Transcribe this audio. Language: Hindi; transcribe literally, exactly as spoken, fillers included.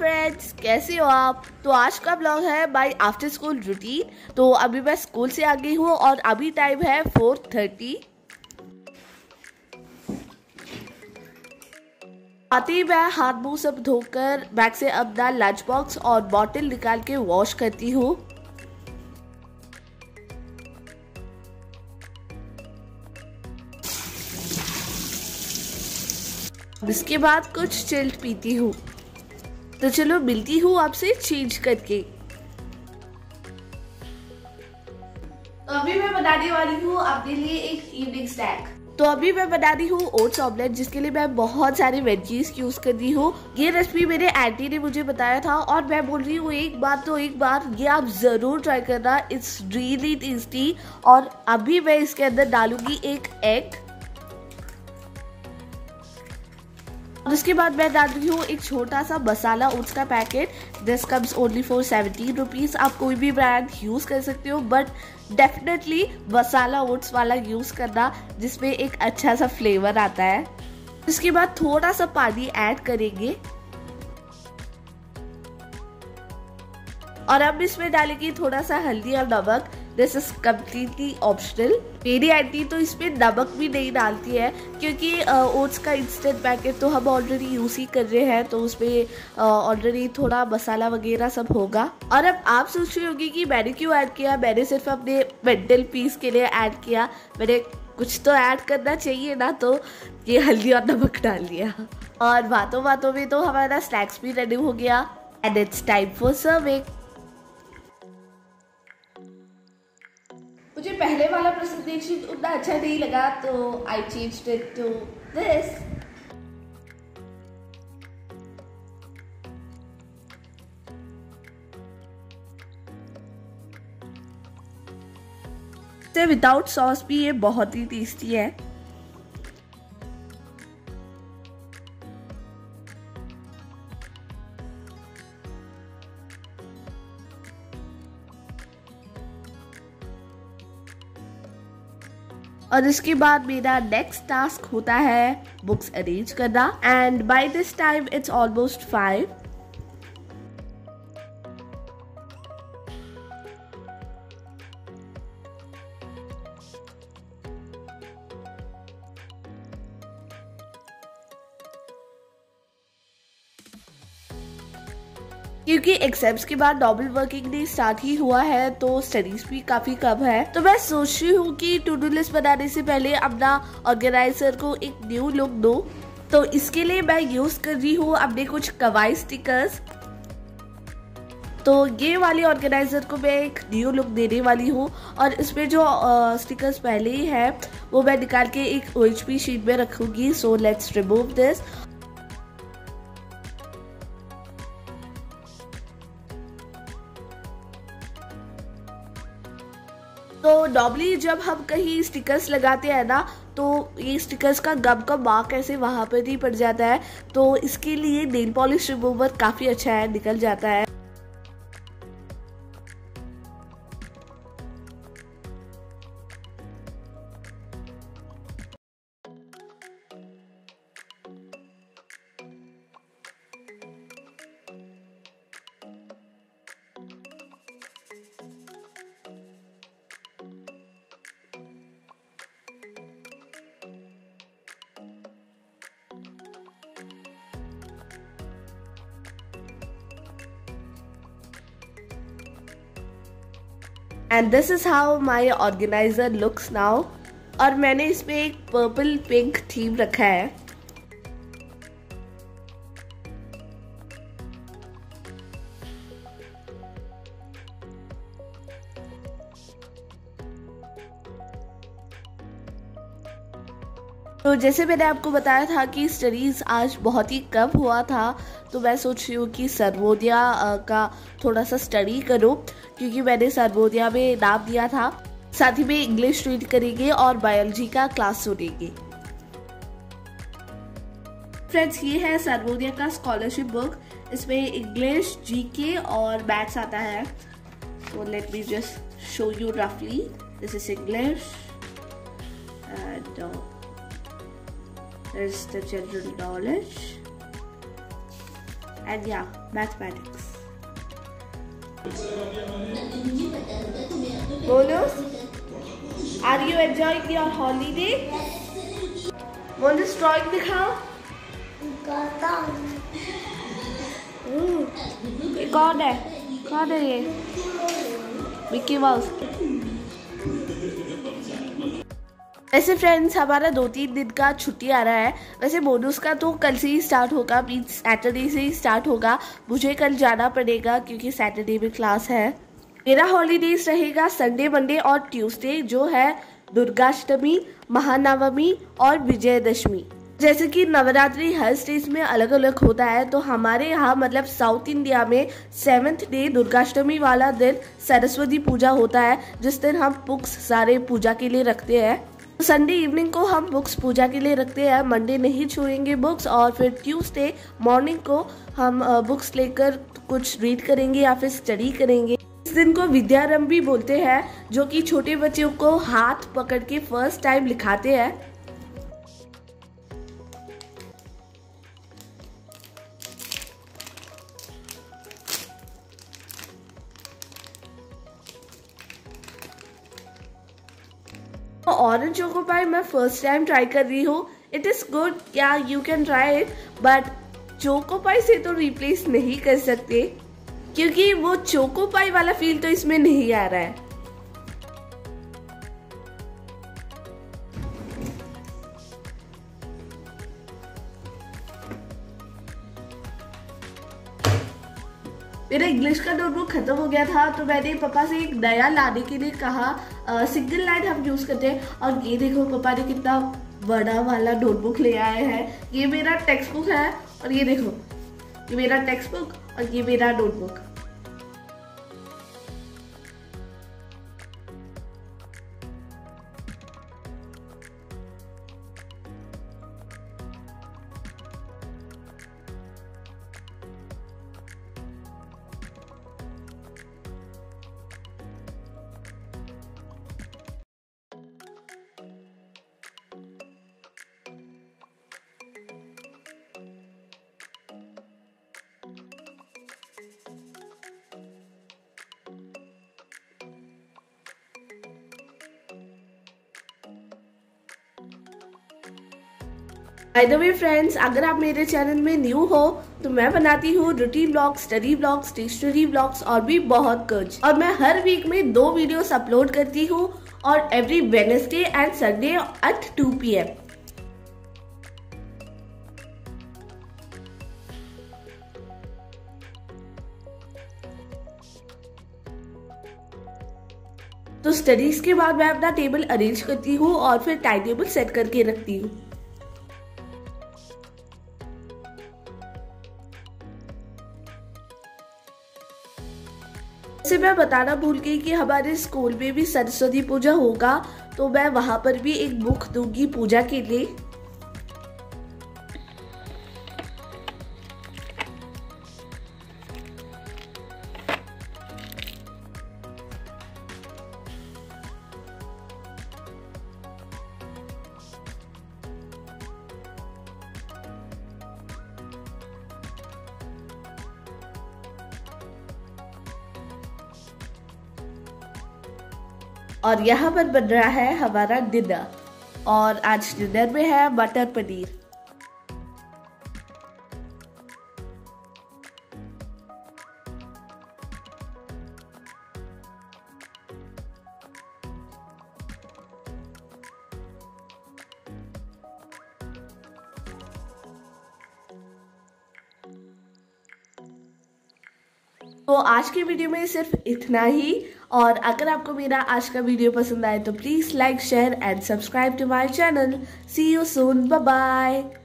फ्रेंड्स, कैसे हो आप। तो आज का ब्लॉग है बाय आफ्टर स्कूल रूटीन। तो अभी मैं स्कूल से आ गई हूँ और अभी टाइम है फोर थर्टी। आते ही मैं हाथ मुंह सब धोकर बैग से अपना लंच बॉक्स और बॉटल निकाल के वॉश करती हूँ। इसके बाद कुछ चिल्ड पीती हूँ। तो चलो मिलती हूँ आपसे चेंज करके। तो अभी मैं बनाने वाली हूँ अपने लिए एक इवनिंग स्नैक। तो अभी मैं बना रही हूँ ओट्स ऑमलेट, जिसके लिए मैं बहुत सारे वेजीज यूज कर रही हूँ। ये रेसिपी मेरे आंटी ने मुझे बताया था और मैं बोल रही हूँ एक बार तो एक बार ये आप जरूर ट्राई करना। It's really tasty. और अभी मैं इसके अंदर डालूंगी एक एग और उसके बाद मैं डाल रही हूँ एक छोटा सा मसाला ओट्स का packet. This comes only for seventeen rupees. आप कोई भी ब्रांड यूज कर सकते हो, बट डेफिनेटली मसाला ओट्स वाला यूज करना, जिसमें एक अच्छा सा फ्लेवर आता है। इसके बाद थोड़ा सा पानी ऐड करेंगे और अब इसमें डालेंगे थोड़ा सा हल्दी और नमक। This is completely optional. मेरी आंटी तो इसमें नमक भी नहीं डालती है, क्योंकि ओट्स का इंस्टेंट पैकेट तो हम ऑलरेडी यूज ही कर रहे हैं, तो उसमें ऑलरेडी थोड़ा मसाला वगैरह सब होगा। और अब आप सोच रही होगी कि मैंने क्यों ऐड किया। मैंने सिर्फ अपने मेंटल पीस के लिए ऐड किया। मैंने कुछ तो ऐड करना चाहिए ना, तो ये हल्दी और नमक डाल दिया। और बातों बातों में तो हमारा स्नैक्स भी रेडी हो गया and it's time for serving. मुझे पहले वाला प्रेजेंटेशन उतना अच्छा नहीं लगा, तो I changed it to this. से विदाउट सॉस भी ये बहुत ही टेस्टी है। और इसके बाद मेरा नेक्स्ट टास्क होता है बुक्स अरेंज करना। And by this time it's almost five. क्योंकि एग्जाम्स के बाद डबल वर्किंग डे स्टार्ट ही हुआ है, तो स्टडीज भी काफी कम है। तो मैं सोच रही हूँ कि टू डू लिस्ट बनाने से पहले अपना ऑर्गेनाइजर को एक न्यू लुक दो। तो इसके लिए मैं यूज कर रही हूँ अपने कुछ कवाई स्टिकर्स। तो ये वाली ऑर्गेनाइजर को मैं एक न्यू लुक देने वाली हूँ। और इसमें जो स्टिकर्स पहले ही है वो मैं निकाल के एक ओ एच पी शीट में रखूंगी। So let's remove this. तो नॉर्मली जब हम कहीं स्टिकर्स लगाते हैं ना, तो ये स्टिकर्स का गम का मार्क ऐसे वहां पर ही पड़ जाता है। तो इसके लिए नेल पॉलिश रिमूवर काफी अच्छा है, निकल जाता है। And this is how my organiser looks now. और मैंने इसमें एक पर्पल पिंक थीम रखा है। तो जैसे मैंने आपको बताया था कि स्टडीज आज बहुत ही कम हुआ था, तो मैं सोच रही हूँ कि सर्वोदया का थोड़ा सा स्टडी करूँ, क्योंकि मैंने सर्वोदया में नाम दिया था। साथ ही में इंग्लिश रीड करेंगे और बायोलॉजी का क्लास सुनेंगे। फ्रेंड्स, ये है सर्वोदया का स्कॉलरशिप बुक। इसमें इंग्लिश, जीके और मैथ्स आता है। So let me just show you roughly. This is English and uh, there's the general knowledge. and yeah, mathematics. Bonus, are you enjoying your holiday? Bonus drawing दिखाओ. ये कौन है? कौन है ये? Mickey mouse. वैसे फ्रेंड्स हमारा दो तीन दिन का छुट्टी आ रहा है. वैसे मोनूस का तो कल से ही स्टार्ट होगा, मीन्स सैटरडे से ही स्टार्ट होगा. मुझे कल जाना पड़ेगा क्योंकि सैटरडे में क्लास है. मेरा हॉलीडेज रहेगा संडे, मंडे और ट्यूसडे, जो है दुर्गाष्टमी, महानवमी और विजयदशमी. जैसे कि नवरात्रि हर स्टेट में अलग अलग होता है, तो हमारे यहाँ मतलब साउथ इंडिया में सेवन्थ डे दुर्गाष्टमी वाला दिन सरस्वती पूजा होता है, जिस दिन हम बुक्स सारे पूजा के लिए रखते हैं. संडे इवनिंग को हम बुक्स पूजा के लिए रखते हैं. मंडे नहीं छुएंगे बुक्स, और फिर ट्यूसडे मॉर्निंग को हम बुक्स लेकर कुछ रीड करेंगे या फिर स्टडी करेंगे. इस दिन को विद्यारंभ भी बोलते हैं, जो कि छोटे बच्चों को हाथ पकड़ के फर्स्ट टाइम लिखाते हैं. ऑरेंज चोको पाई मैं फर्स्ट टाइम ट्राई कर रही हूँ. इट इज गुड, या you can try it, but Choco Pie से तो रिप्लेस नहीं कर सकते, क्योंकि वो चोको पाई वाला फील तो इसमें नहीं आ रहा है. मेरा इंग्लिश का नोटबुक खत्म हो गया था, तो मैंने पापा से एक नया लाने के लिए कहा. सिंगल लाइन हम यूज करते हैं. और ये देखो पापा ने कितना बड़ा वाला नोटबुक ले आए हैं. ये मेरा टेक्स्ट बुक है, और ये देखो ये मेरा टेक्स्ट बुक और ये मेरा notebook. By the way friends, अगर आप मेरे चैनल में न्यू हो तो मैं बनाती हूँ routine blogs, study blogs, stationery blogs और भी बहुत कुछ. और मैं हर वीक में दो वीडियोस अपलोड करती हूँ, और every Wednesday and Sunday at two PM. तो स्टडीज के बाद मैं अपना टेबल अरेंज करती हूँ और फिर टाइम टेबल सेट करके रखती हूँ. से मैं बताना भूल गई कि हमारे स्कूल में भी सरस्वती पूजा होगा, तो मैं वहां पर भी एक बुक दूंगी पूजा के लिए. और यहाँ पर बन रहा है हमारा डिनर, और आज डिनर में है मटर पनीर. तो आज के वीडियो में सिर्फ इतना ही. और अगर आपको मेरा आज का वीडियो पसंद आए तो please like, share and subscribe to my channel. See you soon, bye bye.